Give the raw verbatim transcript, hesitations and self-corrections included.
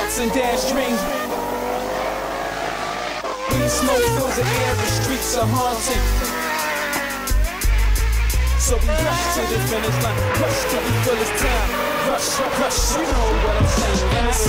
hearts and dash dreams. Weed smoke fills the air, the streets are haunted. So we rush to the finish line, rush till we feel it's time. Rush, rush, you know what I'm saying.